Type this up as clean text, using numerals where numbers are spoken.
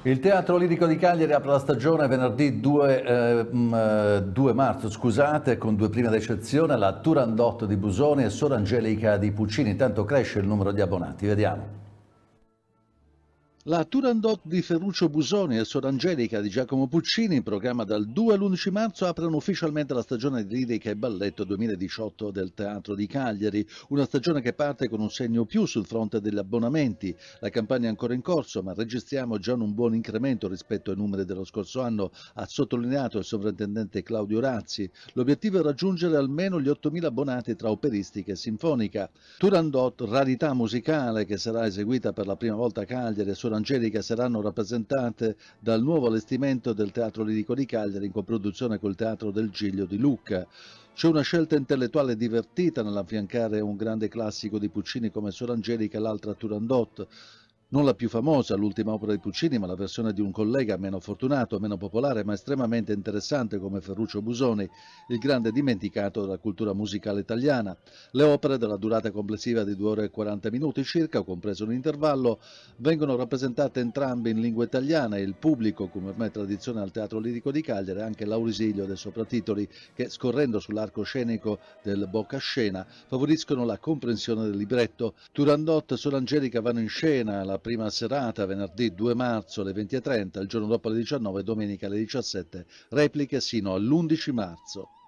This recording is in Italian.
Il Teatro Lirico di Cagliari apre la stagione venerdì 2 marzo, con due prime d'eccezione, la Turandot di Busoni e Sor Angelica di Puccini. Intanto cresce il numero di abbonati, vediamo. La Turandot di Ferruccio Busoni e Sor Angelica di Giacomo Puccini, in programma dal 2 all'11 marzo, aprono ufficialmente la stagione di lirica e balletto 2018 del Teatro di Cagliari. Una stagione che parte con un segno più sul fronte degli abbonamenti. La campagna è ancora in corso, ma registriamo già un buon incremento rispetto ai numeri dello scorso anno, ha sottolineato il sovrintendente Claudio Razzi. L'obiettivo è raggiungere almeno gli 8.000 abbonati tra operistica e sinfonica. Turandot, rarità musicale che sarà eseguita per la prima volta a Cagliari, e Sor Angelica saranno rappresentate dal nuovo allestimento del Teatro Lirico di Cagliari in coproduzione col Teatro del Giglio di Lucca. C'è una scelta intellettuale divertita nell'affiancare un grande classico di Puccini come Sor Angelica e l'altra Turandot. Non la più famosa, l'ultima opera di Puccini, ma la versione di un collega meno fortunato, meno popolare, ma estremamente interessante come Ferruccio Busoni, il grande dimenticato della cultura musicale italiana. Le opere, della durata complessiva di 2 ore e 40 minuti circa, compreso un intervallo, vengono rappresentate entrambe in lingua italiana e il pubblico, come ormai è tradizione al Teatro Lirico di Cagliari, anche l'aurisilio dei sopratitoli che, scorrendo sull'arco scenico del boccascena, favoriscono la comprensione del libretto. Turandot e Sor Angelica vanno in scena la prima serata, venerdì 2 marzo alle 20:30, il giorno dopo alle 19, domenica alle 17, repliche sino all'11 marzo.